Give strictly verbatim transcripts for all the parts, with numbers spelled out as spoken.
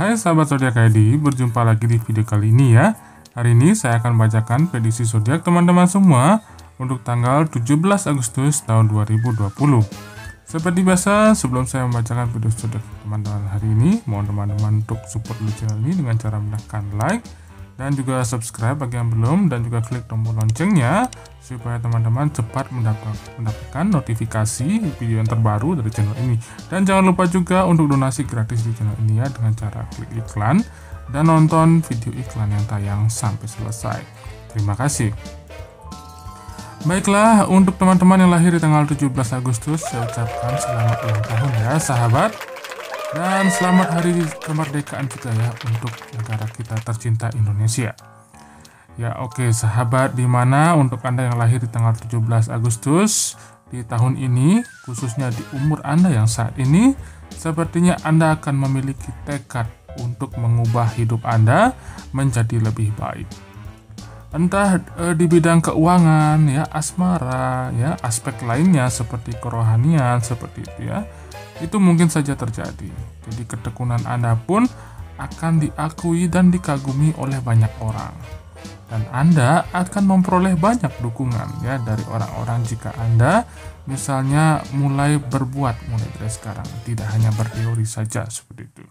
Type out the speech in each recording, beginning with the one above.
Hai sahabat zodiak I D, berjumpa lagi di video kali ini ya. Hari ini saya akan bacakan prediksi zodiak teman-teman semua untuk tanggal tujuh belas Agustus tahun dua ribu dua puluh. Seperti biasa, sebelum saya membacakan video zodiak teman-teman hari ini, mohon teman-teman untuk support dulu channel ini dengan cara menekan like dan juga subscribe bagi yang belum, dan juga klik tombol loncengnya supaya teman-teman cepat mendapat, mendapatkan notifikasi video yang terbaru dari channel ini. Dan jangan lupa juga untuk donasi gratis di channel ini ya, dengan cara klik iklan dan nonton video iklan yang tayang sampai selesai. Terima kasih. Baiklah, untuk teman-teman yang lahir di tanggal tujuh belas Agustus, saya ucapkan selamat ulang tahun ya sahabat. Dan selamat hari kemerdekaan kita ya untuk negara kita tercinta Indonesia. Ya oke sahabat, dimana untuk Anda yang lahir di tanggal tujuh belas Agustus di tahun ini, khususnya di umur Anda yang saat ini, sepertinya Anda akan memiliki tekad untuk mengubah hidup Anda menjadi lebih baik. Entah e, di bidang keuangan, ya asmara, ya aspek lainnya seperti kerohanian seperti itu ya. Itu mungkin saja terjadi. Jadi ketekunan Anda pun akan diakui dan dikagumi oleh banyak orang. Dan Anda akan memperoleh banyak dukungan ya dari orang-orang jika Anda misalnya mulai berbuat mulai dari sekarang, tidak hanya berteori saja seperti itu.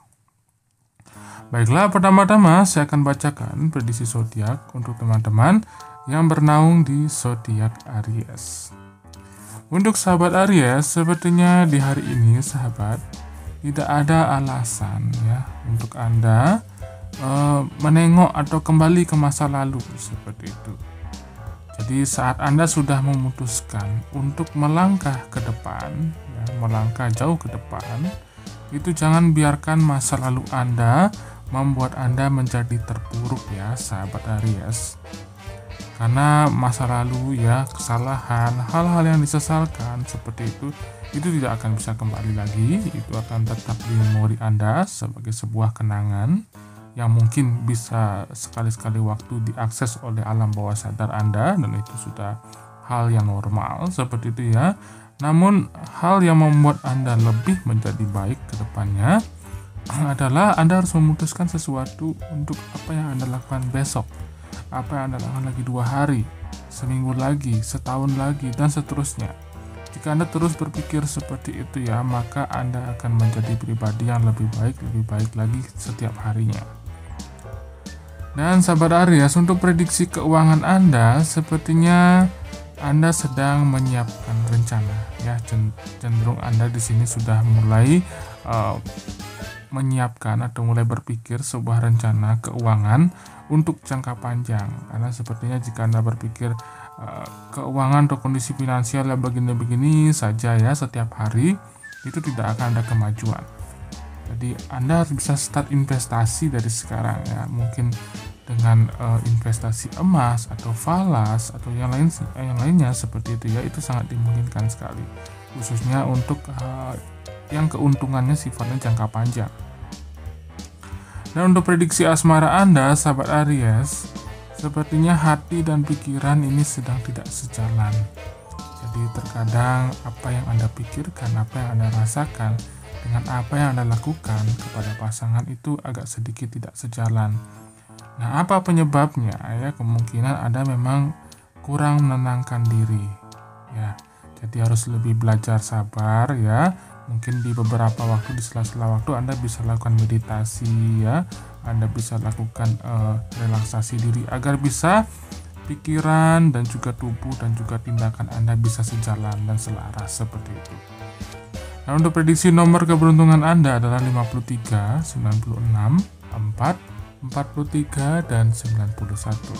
Baiklah, pertama-tama saya akan bacakan prediksi zodiak untuk teman-teman yang bernaung di zodiak Aries. Untuk sahabat Aries, sepertinya di hari ini sahabat tidak ada alasan ya untuk Anda e, menengok atau kembali ke masa lalu seperti itu. Jadi saat Anda sudah memutuskan untuk melangkah ke depan, ya, melangkah jauh ke depan, itu jangan biarkan masa lalu Anda membuat Anda menjadi terpuruk ya sahabat Aries. Karena masa lalu ya, kesalahan, hal-hal yang disesalkan seperti itu, itu tidak akan bisa kembali lagi. Itu akan tetap di memori Anda sebagai sebuah kenangan yang mungkin bisa sekali-sekali waktu diakses oleh alam bawah sadar Anda, dan itu sudah hal yang normal seperti itu ya. Namun hal yang membuat Anda lebih menjadi baik ke depannya adalah Anda harus memutuskan sesuatu untuk apa yang Anda lakukan besok, apa yang Anda lakukan lagi dua hari, seminggu lagi, setahun lagi, dan seterusnya. Jika Anda terus berpikir seperti itu ya, maka Anda akan menjadi pribadi yang lebih baik, lebih baik lagi setiap harinya. Dan sahabat Aries, untuk prediksi keuangan Anda, sepertinya Anda sedang menyiapkan rencana ya, cenderung Anda di sini sudah mulai uh, menyiapkan atau mulai berpikir sebuah rencana keuangan untuk jangka panjang. Karena sepertinya jika Anda berpikir uh, keuangan atau kondisi finansial yang begini-begini saja ya setiap hari, itu tidak akan ada kemajuan. Jadi Anda harus bisa start investasi dari sekarang ya, mungkin dengan uh, investasi emas atau falas atau yang lain yang lainnya seperti itu ya, itu sangat dimungkinkan sekali, khususnya untuk uh, yang keuntungannya sifatnya jangka panjang. Dan untuk prediksi asmara Anda, sahabat Aries, sepertinya hati dan pikiran ini sedang tidak sejalan. Jadi terkadang apa yang Anda pikirkan, apa yang Anda rasakan dengan apa yang Anda lakukan kepada pasangan itu agak sedikit tidak sejalan. Nah, apa penyebabnya? Ya, kemungkinan Anda memang kurang menenangkan diri. Ya, jadi harus lebih belajar sabar ya. Mungkin di beberapa waktu, di sela-sela waktu Anda bisa lakukan meditasi ya. Anda bisa lakukan uh, relaksasi diri agar bisa pikiran dan juga tubuh dan juga tindakan Anda bisa sejalan dan selaras seperti itu. Nah, untuk prediksi nomor keberuntungan Anda adalah lima puluh tiga, sembilan puluh enam, empat, empat puluh tiga, dan sembilan puluh satu.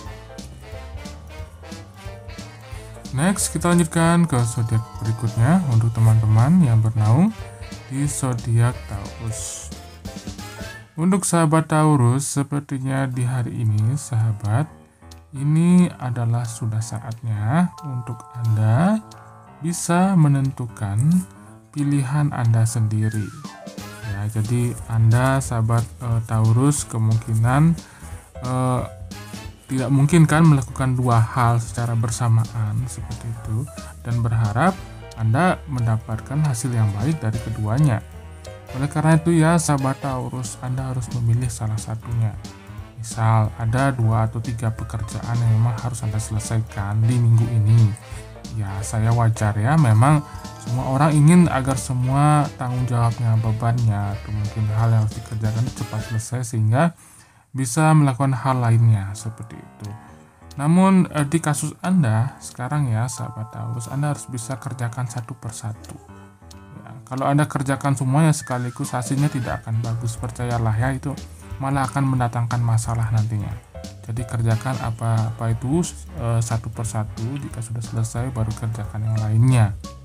Next, kita lanjutkan ke zodiak berikutnya untuk teman-teman yang bernaung di zodiak Taurus. Untuk sahabat Taurus, sepertinya di hari ini sahabat, ini adalah sudah saatnya untuk Anda bisa menentukan pilihan Anda sendiri. Ya, jadi Anda sahabat e, Taurus kemungkinan e, tidak mungkin kan melakukan dua hal secara bersamaan seperti itu, dan berharap Anda mendapatkan hasil yang baik dari keduanya. Oleh karena itu ya sahabat Taurus, Anda harus memilih salah satunya. Misal ada dua atau tiga pekerjaan yang memang harus Anda selesaikan di minggu ini. Ya saya wajar ya, memang semua orang ingin agar semua tanggung jawabnya, bebannya, atau mungkin hal yang harus dikerjakan cepat selesai sehingga bisa melakukan hal lainnya seperti itu. Namun eh, di kasus Anda sekarang ya sahabat Taurus, Anda harus bisa kerjakan satu persatu. Ya, kalau Anda kerjakan semuanya sekaligus, hasilnya tidak akan bagus, percayalah ya, itu malah akan mendatangkan masalah nantinya. Jadi kerjakan apa-apa itu eh, satu persatu, jika sudah selesai baru kerjakan yang lainnya.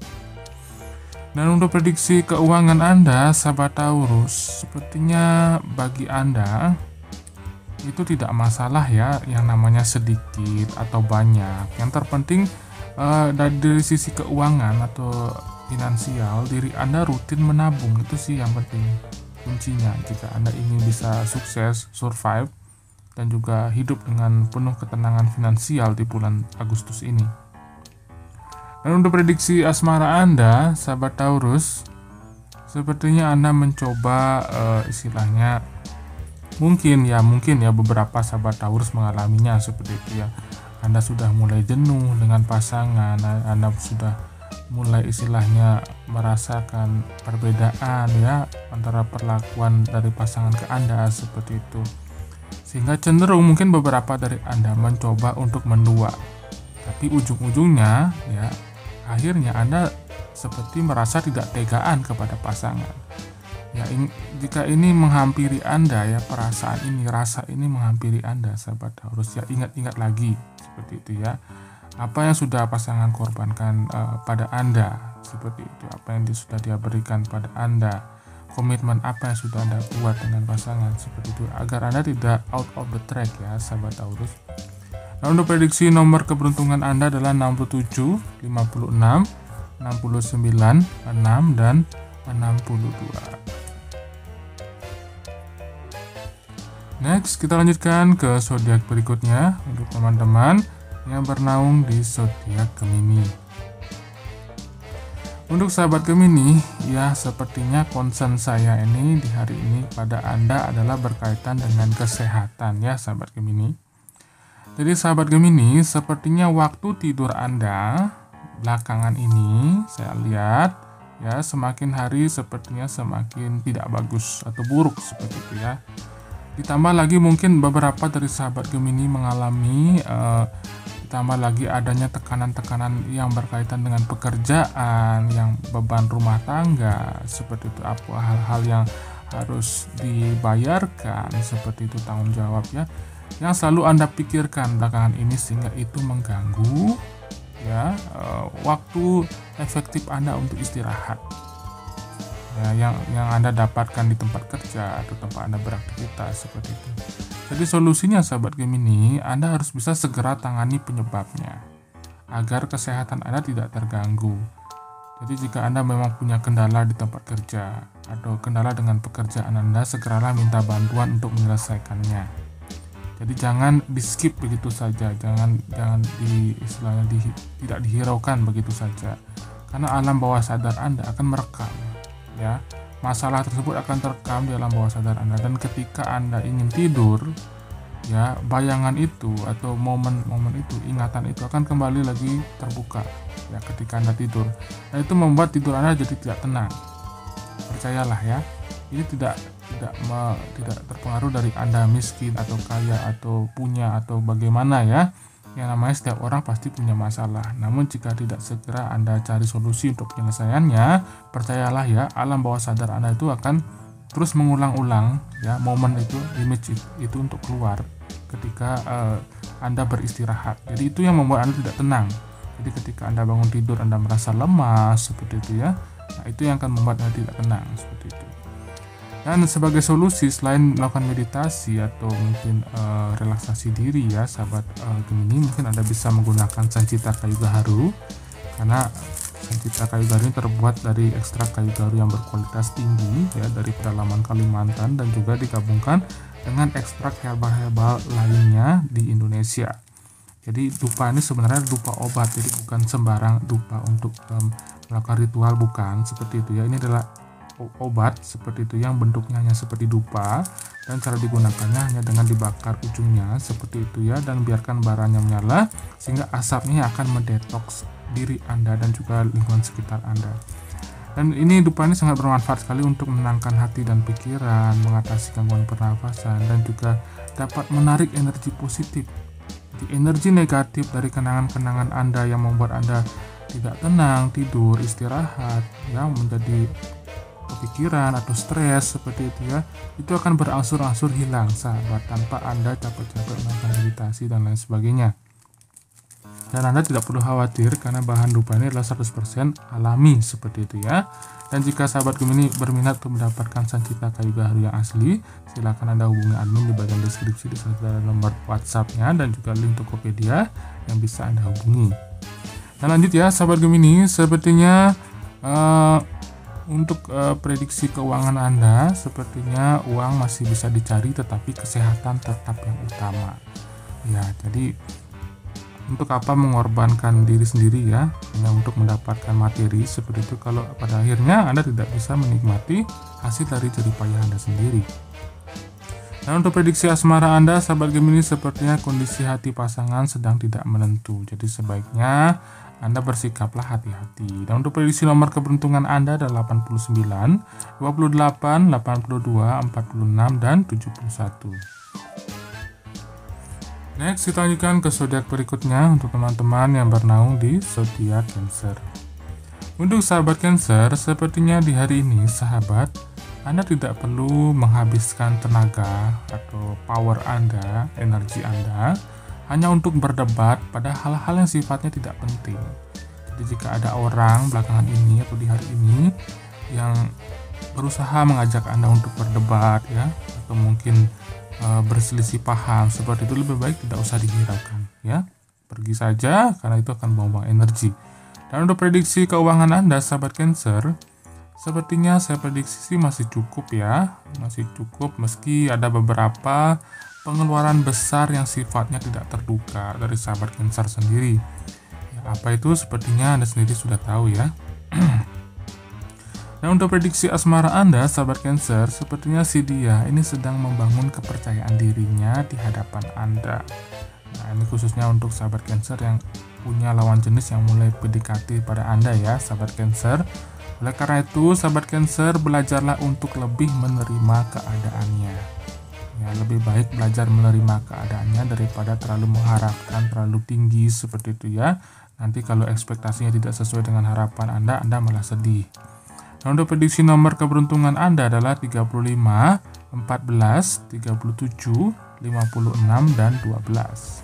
Dan untuk prediksi keuangan Anda sahabat Taurus, sepertinya bagi Anda itu tidak masalah ya yang namanya sedikit atau banyak. Yang terpenting eh, dari sisi keuangan atau finansial, diri Anda rutin menabung, itu sih yang penting kuncinya jika Anda ingin bisa sukses, survive, dan juga hidup dengan penuh ketenangan finansial di bulan Agustus ini. Dan untuk prediksi asmara Anda sahabat Taurus, sepertinya Anda mencoba uh, istilahnya mungkin ya mungkin ya beberapa sahabat Taurus mengalaminya seperti itu ya. Anda sudah mulai jenuh dengan pasangan, Anda sudah mulai istilahnya merasakan perbedaan ya antara perlakuan dari pasangan ke Anda seperti itu, sehingga cenderung mungkin beberapa dari Anda mencoba untuk mendua, tapi ujung-ujungnya ya akhirnya Anda seperti merasa tidak tegaan kepada pasangan ya. In, jika ini menghampiri Anda ya, perasaan ini, rasa ini menghampiri Anda sahabat Taurus ya, ingat-ingat lagi seperti itu ya, apa yang sudah pasangan korbankan uh, pada Anda seperti itu, apa yang sudah dia berikan pada Anda, komitmen apa yang sudah Anda buat dengan pasangan seperti itu, agar Anda tidak out of the track ya sahabat Taurus. Nah, untuk prediksi nomor keberuntungan Anda adalah enam puluh tujuh, lima puluh enam, enam puluh sembilan, enam, dan enam puluh dua. Next, kita lanjutkan ke zodiak berikutnya untuk teman-teman yang bernaung di zodiak Gemini. Untuk sahabat Gemini, ya sepertinya concern saya ini di hari ini pada Anda adalah berkaitan dengan kesehatan ya sahabat Gemini. Jadi sahabat Gemini, sepertinya waktu tidur Anda belakangan ini saya lihat ya semakin hari sepertinya semakin tidak bagus atau buruk seperti itu ya. Ditambah lagi mungkin beberapa dari sahabat Gemini mengalami uh, ditambah lagi adanya tekanan-tekanan yang berkaitan dengan pekerjaan, yang beban rumah tangga seperti itu, apa hal-hal yang harus dibayarkan seperti itu, tanggung jawab ya, yang selalu Anda pikirkan belakangan ini, sehingga itu mengganggu ya uh, waktu efektif Anda untuk istirahat ya, yang yang Anda dapatkan di tempat kerja atau tempat Anda beraktivitas seperti itu. Jadi solusinya sahabat Gemini, Anda harus bisa segera tangani penyebabnya agar kesehatan Anda tidak terganggu. Jadi jika Anda memang punya kendala di tempat kerja atau kendala dengan pekerjaan Anda, segeralah minta bantuan untuk menyelesaikannya. Jadi jangan di skip begitu saja, jangan jangan di istilahnya di, tidak dihiraukan begitu saja, karena alam bawah sadar Anda akan merekam ya. Masalah tersebut akan terekam di alam bawah sadar Anda, dan ketika Anda ingin tidur ya, bayangan itu atau momen-momen itu, ingatan itu akan kembali lagi terbuka ya ketika Anda tidur. Dan itu membuat tidur Anda jadi tidak tenang. Percayalah ya, ini tidak tidak me, tidak terpengaruh dari Anda miskin atau kaya atau punya atau bagaimana ya. Yang namanya setiap orang pasti punya masalah. Namun jika tidak segera Anda cari solusi untuk penyelesaiannya, percayalah ya, alam bawah sadar Anda itu akan terus mengulang-ulang ya momen itu, image itu, itu untuk keluar ketika uh, Anda beristirahat. Jadi itu yang membuat Anda tidak tenang. Jadi ketika Anda bangun tidur Anda merasa lemas seperti itu ya. Nah, itu yang akan membuat Anda tidak tenang seperti itu. Dan sebagai solusi, selain melakukan meditasi atau mungkin uh, relaksasi diri ya sahabat uh, Gemini, mungkin Anda bisa menggunakan sancita kayu gaharu, karena sancita kayu gaharu ini terbuat dari ekstrak kayu gaharu yang berkualitas tinggi ya dari pedalaman Kalimantan, dan juga digabungkan dengan ekstrak herbal-herbal lainnya di Indonesia. Jadi dupa ini sebenarnya dupa obat, jadi bukan sembarang dupa untuk um, melakukan ritual, bukan seperti itu ya. Ini adalah obat seperti itu yang bentuknya hanya seperti dupa, dan cara digunakannya hanya dengan dibakar ujungnya seperti itu ya, dan biarkan baranya menyala sehingga asapnya akan mendetoks diri Anda dan juga lingkungan sekitar Anda. Dan ini dupa ini sangat bermanfaat sekali untuk menenangkan hati dan pikiran, mengatasi gangguan pernafasan, dan juga dapat menarik energi positif. Jadi energi negatif dari kenangan-kenangan Anda yang membuat Anda tidak tenang, tidur, istirahat, yang menjadi kepikiran atau stres seperti itu ya, itu akan berangsur-angsur hilang sahabat, tanpa Anda capek-capek melakukan meditasi dan lain sebagainya. Dan Anda tidak perlu khawatir karena bahan dupa ini adalah seratus persen alami seperti itu ya. Dan jika sahabat Gemini berminat untuk mendapatkan Sancita Kayu Gaharu yang asli, silakan Anda hubungi admin di bagian deskripsi, di sana ada nomor WhatsApp-nya dan juga link Tokopedia yang bisa Anda hubungi. Dan lanjut ya sahabat Gemini, sepertinya uh, untuk uh, prediksi keuangan Anda, sepertinya uang masih bisa dicari tetapi kesehatan tetap yang utama. Ya, jadi untuk apa mengorbankan diri sendiri ya hanya untuk mendapatkan materi seperti itu kalau pada akhirnya Anda tidak bisa menikmati hasil dari jerih payah Anda sendiri. Dan untuk prediksi asmara Anda sahabat Gemini, sepertinya kondisi hati pasangan sedang tidak menentu, jadi sebaiknya Anda bersikaplah hati-hati. Dan untuk prediksi nomor keberuntungan Anda adalah delapan puluh sembilan, dua puluh delapan, delapan puluh dua, empat puluh enam, dan tujuh puluh satu. Next, kita lanjutkan ke zodiak berikutnya untuk teman-teman yang bernaung di zodiak Cancer. Untuk sahabat Cancer, sepertinya di hari ini sahabat, Anda tidak perlu menghabiskan tenaga atau power Anda, energi Anda hanya untuk berdebat pada hal-hal yang sifatnya tidak penting. Jadi jika ada orang belakangan ini atau di hari ini yang berusaha mengajak Anda untuk berdebat ya, atau mungkin berselisih paham seperti itu, lebih baik tidak usah dihiraukan ya, pergi saja karena itu akan buang-buang energi. Dan untuk prediksi keuangan Anda sahabat Cancer, sepertinya saya prediksi sih masih cukup ya, masih cukup meski ada beberapa pengeluaran besar yang sifatnya tidak terduga dari sahabat Cancer sendiri ya, apa itu sepertinya Anda sendiri sudah tahu ya. Dan untuk prediksi asmara Anda, sahabat Cancer, sepertinya si dia ini sedang membangun kepercayaan dirinya di hadapan Anda. Nah, ini khususnya untuk sahabat Cancer yang punya lawan jenis yang mulai P D K T pada Anda ya, sahabat Cancer. Oleh karena itu, sahabat Cancer, belajarlah untuk lebih menerima keadaannya. Ya, lebih baik belajar menerima keadaannya daripada terlalu mengharapkan terlalu tinggi seperti itu ya. Nanti kalau ekspektasinya tidak sesuai dengan harapan Anda, Anda malah sedih. Nah, untuk prediksi nomor keberuntungan Anda adalah tiga puluh lima, empat belas, tiga puluh tujuh, lima puluh enam, dan dua belas.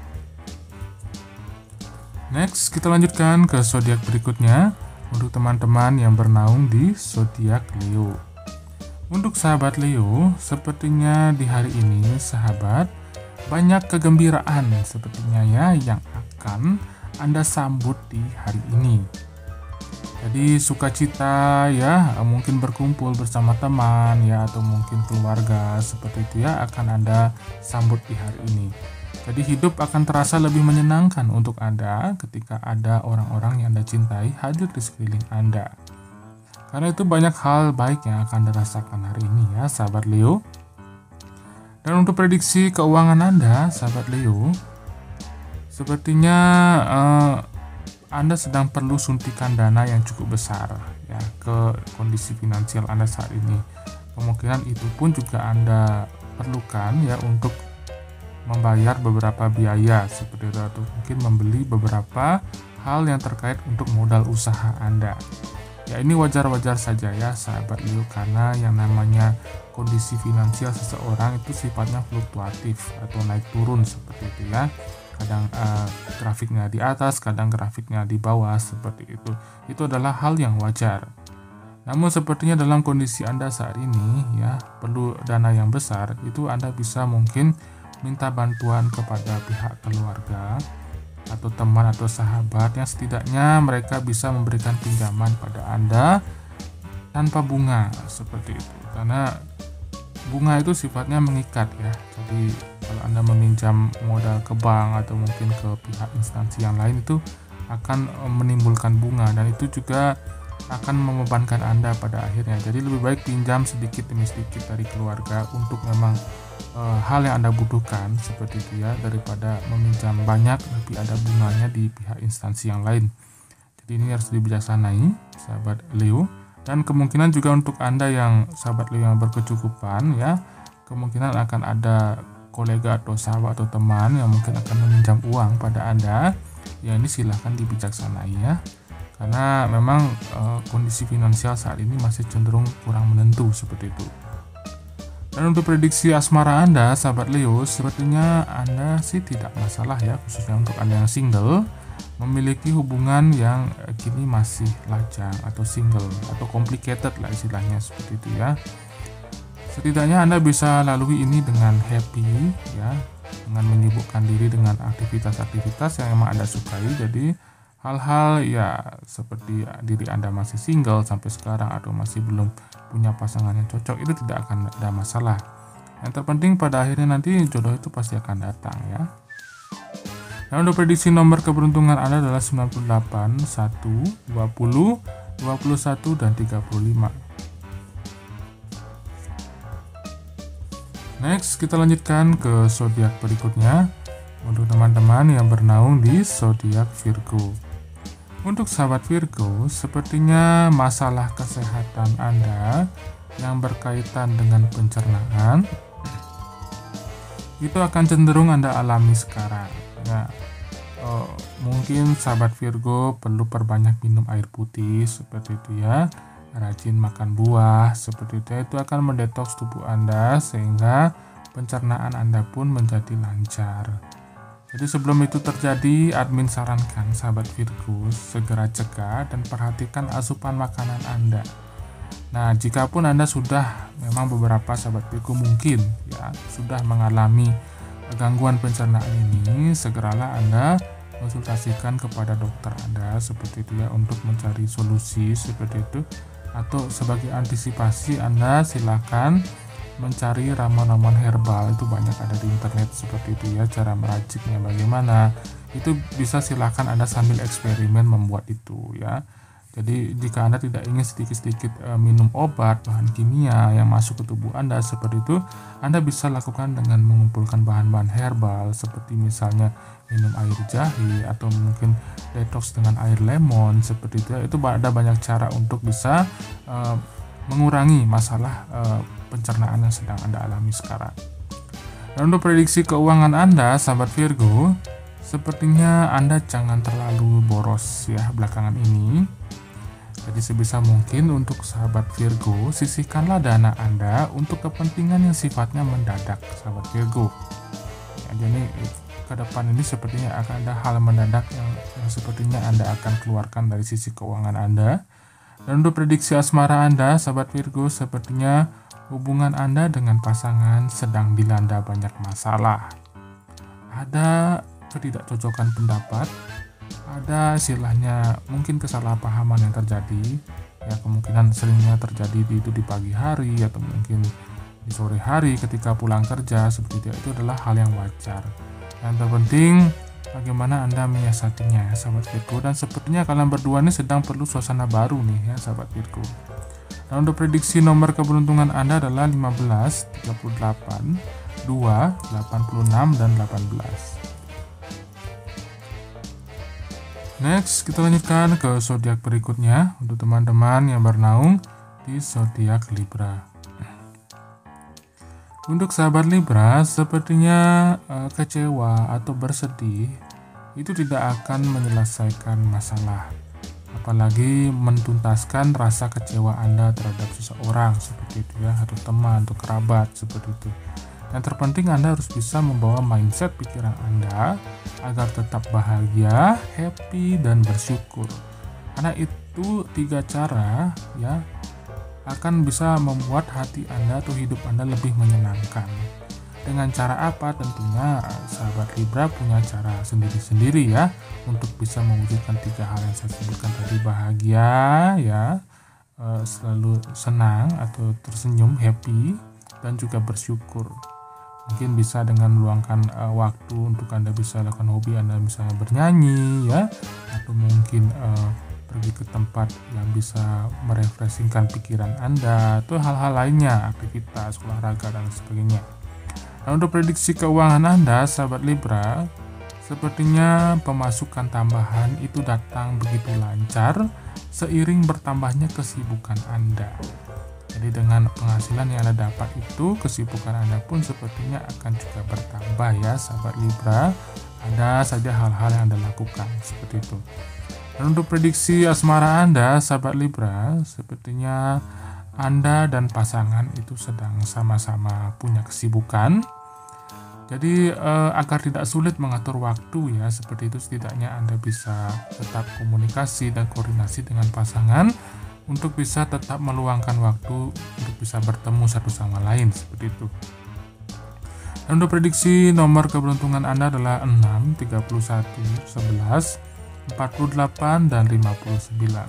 Next, kita lanjutkan ke zodiak berikutnya untuk teman-teman yang bernaung di zodiak Leo. Untuk sahabat Leo, sepertinya di hari ini sahabat banyak kegembiraan sepertinya ya yang akan Anda sambut di hari ini. Jadi sukacita ya, mungkin berkumpul bersama teman ya, atau mungkin keluarga seperti itu ya akan Anda sambut di hari ini. Jadi hidup akan terasa lebih menyenangkan untuk Anda ketika ada orang-orang yang Anda cintai hadir di sekeliling Anda. Karena itu banyak hal baik yang akan Anda rasakan hari ini ya sahabat Leo. Dan untuk prediksi keuangan Anda sahabat Leo, sepertinya uh, Anda sedang perlu suntikan dana yang cukup besar ya ke kondisi finansial Anda saat ini. Kemungkinan itu pun juga Anda perlukan ya untuk membayar beberapa biaya seperti itu, atau mungkin membeli beberapa hal yang terkait untuk modal usaha Anda. Ya, ini wajar-wajar saja ya sahabat Leo, karena yang namanya kondisi finansial seseorang itu sifatnya fluktuatif atau naik turun seperti itu ya. Kadang uh, grafiknya di atas, kadang grafiknya di bawah seperti itu. Itu adalah hal yang wajar. Namun sepertinya dalam kondisi Anda saat ini ya perlu dana yang besar, itu Anda bisa mungkin minta bantuan kepada pihak keluarga atau teman atau sahabat yang setidaknya mereka bisa memberikan pinjaman pada Anda tanpa bunga seperti itu. Karena bunga itu sifatnya mengikat ya. Jadi kalau Anda meminjam modal ke bank atau mungkin ke pihak instansi yang lain, itu akan menimbulkan bunga, dan itu juga akan membebankan Anda pada akhirnya. Jadi lebih baik pinjam sedikit demi sedikit dari keluarga untuk memang e, hal yang Anda butuhkan seperti itu ya, daripada meminjam banyak tapi ada bunganya di pihak instansi yang lain. Jadi ini harus dibijaksanai sahabat Leo. Dan kemungkinan juga untuk Anda yang sahabat Leo yang berkecukupan ya, kemungkinan akan ada kolega atau sahabat atau teman yang mungkin akan meminjam uang pada Anda. Ya ini silahkan dibijaksanai ya. Karena memang e, kondisi finansial saat ini masih cenderung kurang menentu seperti itu. Dan untuk prediksi asmara Anda, sahabat Leo, sepertinya Anda sih tidak masalah ya, khususnya untuk Anda yang single, memiliki hubungan yang e, kini masih lajang atau single atau complicated lah istilahnya seperti itu ya. Setidaknya Anda bisa lalui ini dengan happy ya, dengan menyibukkan diri dengan aktivitas-aktivitas yang memang Anda sukai. Jadi hal-hal ya seperti diri Anda masih single sampai sekarang atau masih belum punya pasangan yang cocok, itu tidak akan ada masalah. Yang terpenting pada akhirnya nanti jodoh itu pasti akan datang ya. Dan untuk prediksi nomor keberuntungan Anda adalah sembilan puluh delapan, satu, dua puluh, dua puluh satu, dan tiga puluh lima. Next, kita lanjutkan ke zodiak berikutnya. Untuk teman-teman yang bernaung di zodiak Virgo. Untuk sahabat Virgo, sepertinya masalah kesehatan Anda yang berkaitan dengan pencernaan itu akan cenderung Anda alami sekarang. Ya, oh, mungkin sahabat Virgo perlu perbanyak minum air putih seperti itu ya, rajin makan buah seperti itu. Itu akan mendetoks tubuh Anda sehingga pencernaan Anda pun menjadi lancar. Jadi sebelum itu terjadi, admin sarankan sahabat Virgo segera cegah dan perhatikan asupan makanan Anda. Nah, jika pun Anda sudah memang beberapa sahabat Virgo mungkin ya sudah mengalami gangguan pencernaan ini, segeralah Anda konsultasikan kepada dokter Anda seperti itu ya untuk mencari solusi seperti itu. Atau sebagai antisipasi Anda silakan mencari ramuan-ramuan herbal, itu banyak ada di internet seperti itu ya, cara meraciknya bagaimana itu bisa silahkan Anda sambil eksperimen membuat itu ya. Jadi jika Anda tidak ingin sedikit-sedikit e, minum obat bahan kimia yang masuk ke tubuh Anda seperti itu, Anda bisa lakukan dengan mengumpulkan bahan-bahan herbal seperti misalnya minum air jahe atau mungkin detox dengan air lemon seperti itu ya. Itu ada banyak cara untuk bisa e, mengurangi masalah e, pencernaan yang sedang Anda alami sekarang. Dan untuk prediksi keuangan Anda, sahabat Virgo, sepertinya Anda jangan terlalu boros ya belakangan ini. Jadi sebisa mungkin untuk sahabat Virgo, sisihkanlah dana Anda untuk kepentingan yang sifatnya mendadak, sahabat Virgo. Ya, jadi ke depan ini sepertinya akan ada hal mendadak yang, yang sepertinya Anda akan keluarkan dari sisi keuangan Anda. Dan untuk prediksi asmara Anda, sahabat Virgo, sepertinya hubungan Anda dengan pasangan sedang dilanda banyak masalah. Ada ketidakcocokan pendapat, ada istilahnya mungkin kesalahpahaman yang terjadi. Ya, kemungkinan seringnya terjadi di, itu di pagi hari atau mungkin di sore hari ketika pulang kerja seperti itu. Itu adalah hal yang wajar. Yang terpenting bagaimana Anda menyiasatinya ya, sahabat Virgo. Dan sepertinya kalian berdua ini sedang perlu suasana baru nih ya, sahabat Virgo. Nah, untuk prediksi nomor keberuntungan Anda adalah lima belas, tiga puluh delapan, dua, delapan puluh enam, dan delapan belas. Next, kita lanjutkan ke zodiak berikutnya untuk teman-teman yang bernaung di zodiak Libra. Untuk sahabat Libra, sepertinya uh, kecewa atau bersedih itu tidak akan menyelesaikan masalah. Apalagi mentuntaskan rasa kecewa Anda terhadap seseorang seperti itu ya, atau teman atau kerabat seperti itu. Yang terpenting Anda harus bisa membawa mindset pikiran Anda agar tetap bahagia, happy, dan bersyukur. Karena itu tiga cara ya akan bisa membuat hati Anda atau hidup Anda lebih menyenangkan. Dengan cara apa? Tentunya sahabat Libra punya cara sendiri-sendiri ya untuk bisa mewujudkan tiga hal yang saya sebutkan tadi, bahagia ya, selalu senang atau tersenyum, happy, dan juga bersyukur. Mungkin bisa dengan meluangkan uh, waktu untuk Anda bisa lakukan hobi Anda, misalnya bernyanyi ya, atau mungkin uh, pergi ke tempat yang bisa merefreshingkan pikiran Anda, atau hal-hal lainnya, aktivitas, olahraga, dan sebagainya. Nah, untuk prediksi keuangan Anda, sahabat Libra, sepertinya pemasukan tambahan itu datang begitu lancar seiring bertambahnya kesibukan Anda. Jadi dengan penghasilan yang Anda dapat itu, kesibukan Anda pun sepertinya akan juga bertambah ya, sahabat Libra. Ada saja hal-hal yang Anda lakukan seperti itu. Dan untuk prediksi asmara Anda, sahabat Libra, sepertinya Anda dan pasangan itu sedang sama-sama punya kesibukan. Jadi eh, agar tidak sulit mengatur waktu ya, seperti itu setidaknya Anda bisa tetap komunikasi dan koordinasi dengan pasangan untuk bisa tetap meluangkan waktu untuk bisa bertemu satu sama lain seperti itu. Dan untuk prediksi nomor keberuntungan Anda adalah enam, tiga puluh satu, sebelas, empat puluh delapan, dan lima puluh sembilan.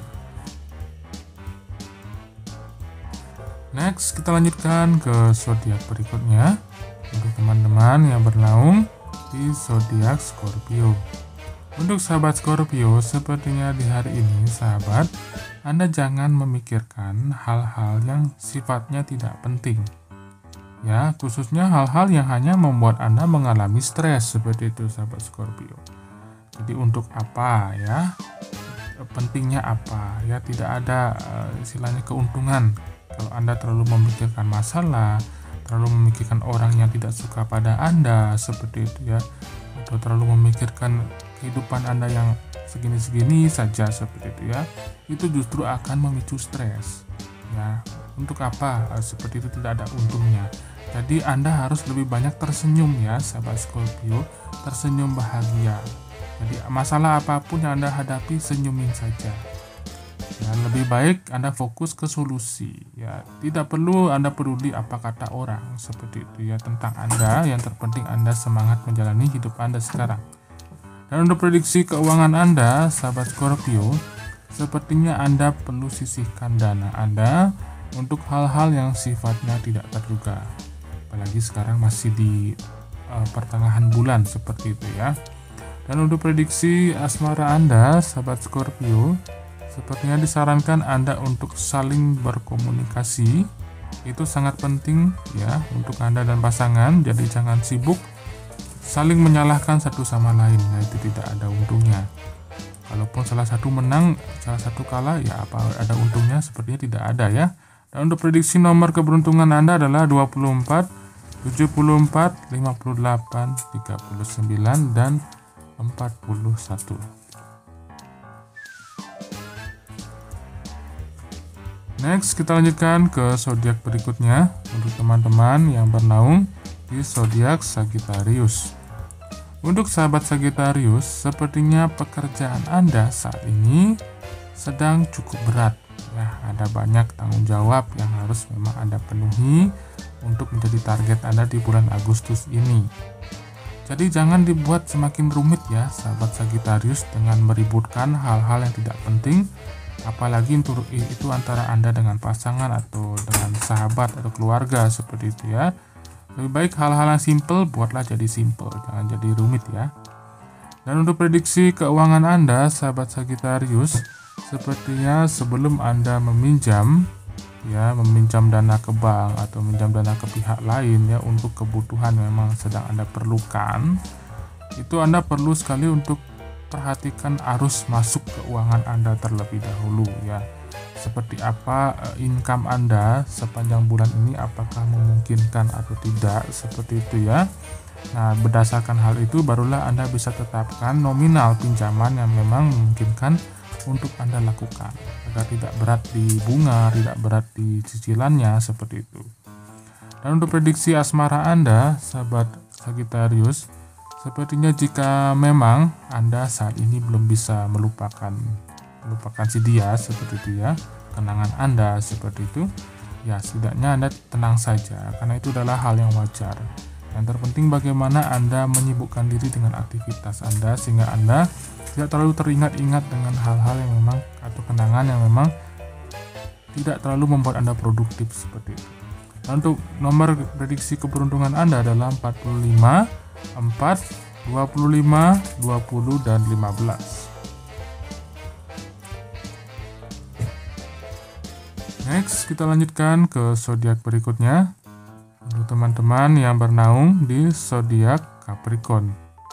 Next, kita lanjutkan ke zodiak berikutnya. Untuk teman-teman yang bernaung di zodiak Scorpio. Untuk sahabat Scorpio, sepertinya di hari ini sahabat, Anda jangan memikirkan hal-hal yang sifatnya tidak penting. Ya, khususnya hal-hal yang hanya membuat Anda mengalami stres seperti itu, sahabat Scorpio. Jadi untuk apa ya? Pentingnya apa? Ya, tidak ada uh, istilahnya keuntungan kalau Anda terlalu memikirkan masalah, terlalu memikirkan orang yang tidak suka pada Anda seperti itu ya, atau terlalu memikirkan kehidupan Anda yang segini-segini saja seperti itu ya, itu justru akan memicu stres ya. Untuk apa? Seperti itu tidak ada untungnya. Jadi Anda harus lebih banyak tersenyum ya, sahabat Scorpio, tersenyum bahagia. Jadi masalah apapun yang Anda hadapi, senyumin saja ya. Lebih baik Anda fokus ke solusi ya, tidak perlu Anda peduli apa kata orang seperti itu ya tentang Anda. Yang terpenting Anda semangat menjalani hidup Anda sekarang. Dan untuk prediksi keuangan Anda, sahabat Scorpio, sepertinya Anda perlu sisihkan dana Anda untuk hal-hal yang sifatnya tidak terduga. Apalagi sekarang masih di uh, pertengahan bulan seperti itu ya. Dan untuk prediksi asmara Anda, sahabat Scorpio, sepertinya disarankan Anda untuk saling berkomunikasi. Itu sangat penting ya untuk Anda dan pasangan. Jadi jangan sibuk saling menyalahkan satu sama lain, nah itu tidak ada untungnya. Kalaupun salah satu menang, salah satu kalah, ya apa ada untungnya? Sepertinya tidak ada ya. Dan untuk prediksi nomor keberuntungan Anda adalah dua puluh empat, tujuh puluh empat, lima puluh delapan, tiga puluh sembilan, dan empat puluh satu. Next, kita lanjutkan ke zodiak berikutnya untuk teman-teman yang bernaung di zodiak Sagittarius. Untuk sahabat Sagittarius, sepertinya pekerjaan Anda saat ini sedang cukup berat. Ya, ada banyak tanggung jawab yang harus memang Anda penuhi untuk menjadi target Anda di bulan Agustus ini. Jadi jangan dibuat semakin rumit ya, sahabat Sagittarius, dengan meributkan hal-hal yang tidak penting. Apalagi itu, itu antara Anda dengan pasangan atau dengan sahabat atau keluarga seperti itu ya. Lebih baik hal-hal yang simple buatlah jadi simple, jangan jadi rumit ya. Dan untuk prediksi keuangan Anda, sahabat Sagittarius, sepertinya sebelum Anda meminjam ya, meminjam dana ke bank atau meminjam dana ke pihak lain ya untuk kebutuhan memang sedang Anda perlukan, itu Anda perlu sekali untuk perhatikan arus masuk keuangan Anda terlebih dahulu ya. Seperti apa income Anda sepanjang bulan ini, apakah memungkinkan atau tidak seperti itu ya. Nah, berdasarkan hal itu barulah Anda bisa tetapkan nominal pinjaman yang memang memungkinkan untuk Anda lakukan agar tidak berat di bunga, tidak berat di cicilannya seperti itu. Dan untuk prediksi asmara Anda, sahabat Sagittarius, sepertinya jika memang Anda saat ini belum bisa melupakan melupakan si dia seperti itu ya, kenangan Anda seperti itu, ya setidaknya Anda tenang saja karena itu adalah hal yang wajar. Yang terpenting bagaimana Anda menyibukkan diri dengan aktivitas Anda sehingga Anda tidak terlalu teringat-ingat dengan hal-hal yang memang atau kenangan yang memang tidak terlalu membuat Anda produktif seperti itu. Dan untuk nomor prediksi keberuntungan Anda adalah empat puluh lima, empat, dua puluh lima, dua puluh, dan lima belas. Next, kita lanjutkan ke zodiak berikutnya. Untuk teman-teman yang bernaung di zodiak Capricorn.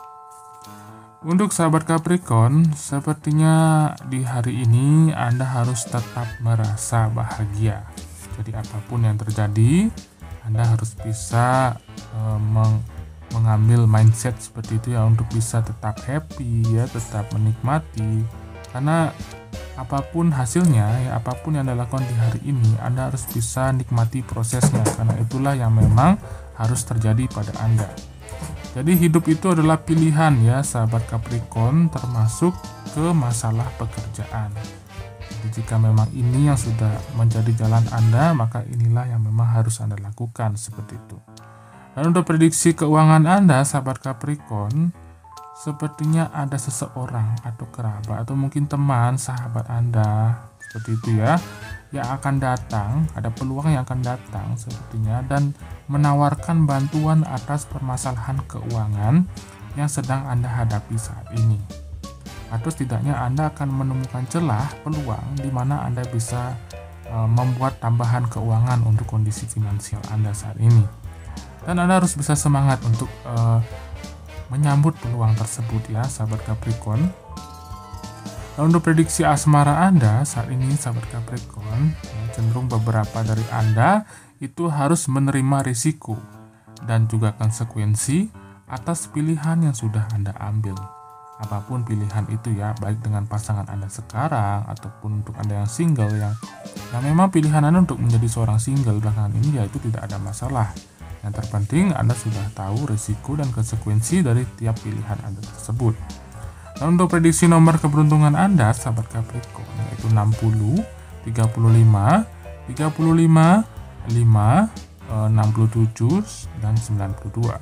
Untuk sahabat Capricorn, sepertinya di hari ini Anda harus tetap merasa bahagia. Jadi apapun yang terjadi, Anda harus bisa uh, meng mengambil mindset seperti itu ya, untuk bisa tetap happy ya, tetap menikmati. Karena apapun hasilnya ya, apapun yang Anda lakukan di hari ini, Anda harus bisa nikmati prosesnya, karena itulah yang memang harus terjadi pada Anda. Jadi hidup itu adalah pilihan ya sahabat Capricorn, termasuk ke masalah pekerjaan. Jadi jika memang ini yang sudah menjadi jalan Anda, maka inilah yang memang harus Anda lakukan seperti itu. Dan untuk prediksi keuangan Anda sahabat Capricorn, sepertinya ada seseorang atau kerabat atau mungkin teman sahabat Anda seperti itu ya, yang akan datang, ada peluang yang akan datang sepertinya, dan menawarkan bantuan atas permasalahan keuangan yang sedang Anda hadapi saat ini. Atau setidaknya Anda akan menemukan celah peluang di mana Anda bisa e, membuat tambahan keuangan untuk kondisi finansial Anda saat ini. Dan Anda harus bisa semangat untuk e, menyambut peluang tersebut ya sahabat Capricorn. Nah, untuk prediksi asmara Anda saat ini sahabat Capricorn, ya, cenderung beberapa dari Anda itu harus menerima risiko dan juga konsekuensi atas pilihan yang sudah Anda ambil. Apapun pilihan itu ya, baik dengan pasangan Anda sekarang ataupun untuk Anda yang single yang, yang memang pilihan Anda untuk menjadi seorang single belakangan ini ya, itu tidak ada masalah. Yang terpenting Anda sudah tahu risiko dan konsekuensi dari tiap pilihan Anda tersebut. Nah, untuk prediksi nomor keberuntungan Anda sahabat Capricorn yaitu enam puluh, tiga puluh lima, tiga puluh lima, lima, enam puluh tujuh, dan sembilan puluh dua.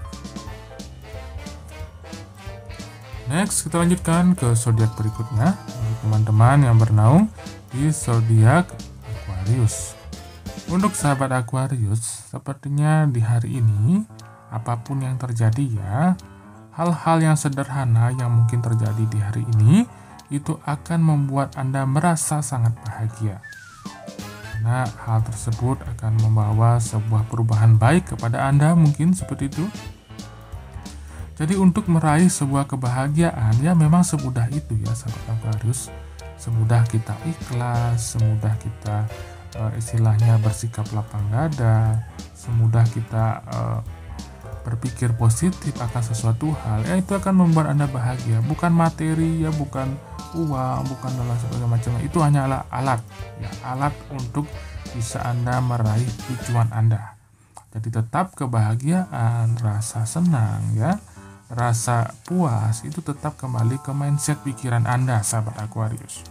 Next, kita lanjutkan ke zodiak berikutnya. Untuk teman-teman yang bernaung di zodiak Aquarius. Untuk sahabat Aquarius, sepertinya di hari ini apapun yang terjadi ya, hal-hal yang sederhana yang mungkin terjadi di hari ini itu akan membuat Anda merasa sangat bahagia. Karena hal tersebut akan membawa sebuah perubahan baik kepada Anda, mungkin seperti itu. Jadi untuk meraih sebuah kebahagiaan ya memang semudah itu ya sahabat Aquarius. Semudah kita ikhlas, semudah kita uh, istilahnya bersikap lapang dada, semudah kita uh, berpikir positif akan sesuatu hal, ya itu akan membuat Anda bahagia. Bukan materi ya, bukan uang, bukan dan lain sebagainya macamnya. Itu hanyalah alat, ya alat untuk bisa Anda meraih tujuan Anda. Jadi tetap kebahagiaan, rasa senang ya, rasa puas itu tetap kembali ke mindset pikiran Anda sahabat Aquarius.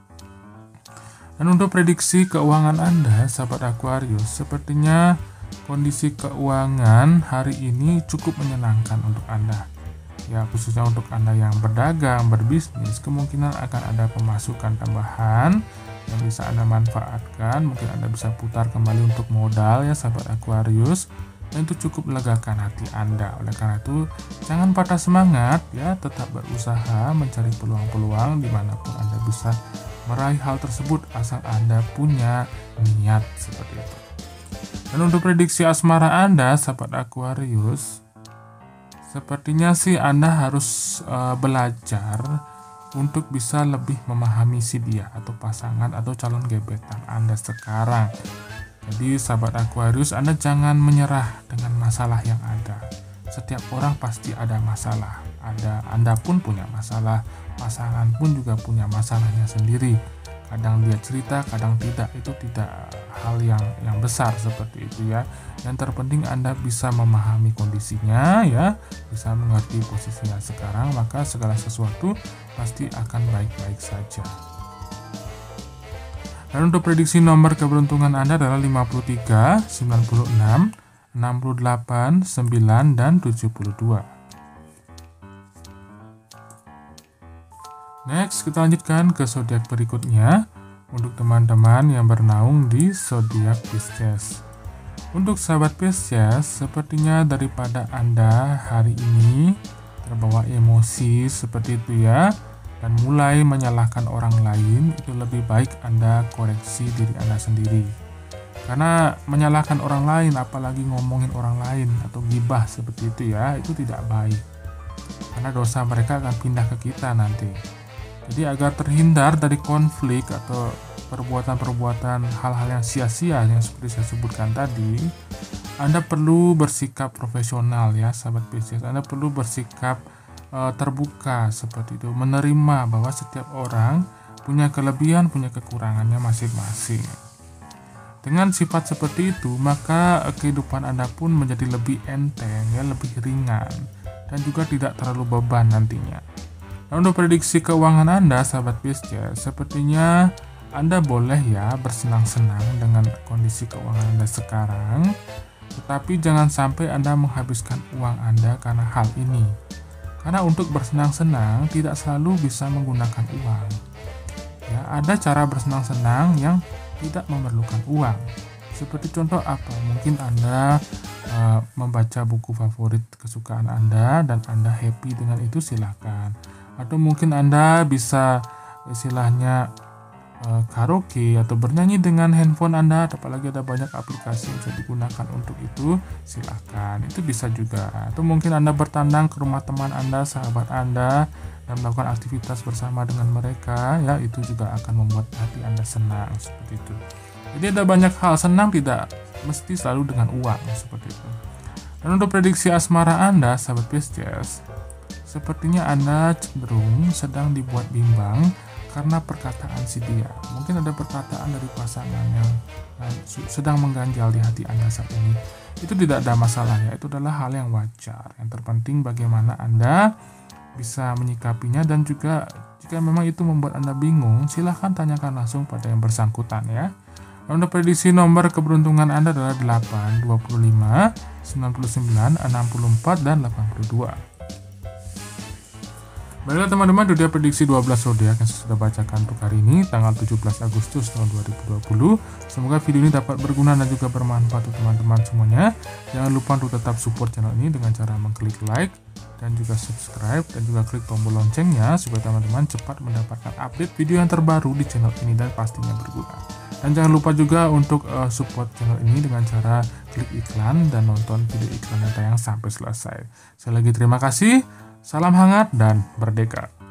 Dan untuk prediksi keuangan Anda sahabat Aquarius, sepertinya kondisi keuangan hari ini cukup menyenangkan untuk Anda. Ya, khususnya untuk Anda yang berdagang, berbisnis, kemungkinan akan ada pemasukan tambahan yang bisa Anda manfaatkan. Mungkin Anda bisa putar kembali untuk modal ya sahabat Aquarius. Dan itu cukup melegakan hati Anda. Oleh karena itu, jangan patah semangat ya, tetap berusaha mencari peluang-peluang dimanapun Anda bisa meraih hal tersebut asal Anda punya niat seperti itu. Dan untuk prediksi asmara Anda, sahabat Aquarius, sepertinya sih Anda harus uh, belajar untuk bisa lebih memahami si dia atau pasangan atau calon gebetan Anda sekarang. Jadi sahabat Aquarius, Anda jangan menyerah dengan masalah yang ada. Setiap orang pasti ada masalah. Ada, Anda pun punya masalah, pasangan pun juga punya masalahnya sendiri. Kadang dia cerita, kadang tidak. Itu tidak hal yang yang besar seperti itu ya. Yang terpenting Anda bisa memahami kondisinya ya, bisa mengerti posisinya sekarang, maka segala sesuatu pasti akan baik-baik saja. Dan untuk prediksi nomor keberuntungan Anda adalah lima puluh tiga, sembilan puluh enam, enam puluh delapan, sembilan, dan tujuh puluh dua. Next, kita lanjutkan ke zodiak berikutnya untuk teman-teman yang bernaung di zodiak Pisces. Untuk sahabat Pisces, sepertinya daripada Anda hari ini terbawa emosi seperti itu ya, dan mulai menyalahkan orang lain, itu lebih baik Anda koreksi diri Anda sendiri. Karena menyalahkan orang lain, apalagi ngomongin orang lain atau gibah seperti itu ya, itu tidak baik. Karena dosa mereka akan pindah ke kita nanti. Jadi agar terhindar dari konflik atau perbuatan-perbuatan hal-hal yang sia-sia yang seperti saya sebutkan tadi, Anda perlu bersikap profesional ya sahabat Pisces. Anda perlu bersikap terbuka seperti itu, menerima bahwa setiap orang punya kelebihan, punya kekurangannya masing-masing. Dengan sifat seperti itu, maka kehidupan Anda pun menjadi lebih enteng, ya, lebih ringan, dan juga tidak terlalu beban nantinya. Nah, untuk prediksi keuangan Anda, sahabat Pisces, sepertinya Anda boleh ya bersenang-senang dengan kondisi keuangan Anda sekarang, tetapi jangan sampai Anda menghabiskan uang Anda karena hal ini. Karena untuk bersenang-senang tidak selalu bisa menggunakan uang. Ya, ada cara bersenang-senang yang tidak memerlukan uang. Seperti contoh apa? Mungkin Anda uh, membaca buku favorit kesukaan Anda dan Anda happy dengan itu, silakan. Atau mungkin Anda bisa istilahnya uh, karaoke atau bernyanyi dengan handphone Anda, apalagi ada banyak aplikasi yang bisa digunakan untuk itu, silakan. Itu bisa juga. Atau mungkin Anda bertandang ke rumah teman Anda, sahabat Anda, dan melakukan aktivitas bersama dengan mereka, ya, itu juga akan membuat hati Anda senang seperti itu. Jadi ada banyak hal, senang tidak mesti selalu dengan uang seperti itu. Dan untuk prediksi asmara Anda, sahabat Pisces, sepertinya Anda cenderung sedang dibuat bimbang karena perkataan si dia. Mungkin ada perkataan dari pasangan yang sedang mengganjal di hati Anda saat ini. Itu tidak ada masalahnya, itu adalah hal yang wajar. Yang terpenting bagaimana Anda bisa menyikapinya, dan juga jika memang itu membuat Anda bingung, silahkan tanyakan langsung pada yang bersangkutan ya. Untuk prediksi nomor keberuntungan Anda adalah delapan, dua puluh lima, sembilan puluh sembilan, enam puluh empat, dan delapan puluh dua. Baiklah teman-teman, itu dia prediksi dua belas zodiak yang saya sudah bacakan untuk hari ini, tanggal tujuh belas Agustus tahun dua ribu dua puluh. Semoga video ini dapat berguna dan juga bermanfaat untuk teman-teman semuanya. Jangan lupa untuk tetap support channel ini dengan cara mengklik like dan juga subscribe, dan juga klik tombol loncengnya supaya teman-teman cepat mendapatkan update video yang terbaru di channel ini dan pastinya berguna. Dan jangan lupa juga untuk uh, support channel ini dengan cara klik iklan dan nonton video iklan yang tayang sampai selesai. Sekali lagi terima kasih. Salam hangat dan merdeka.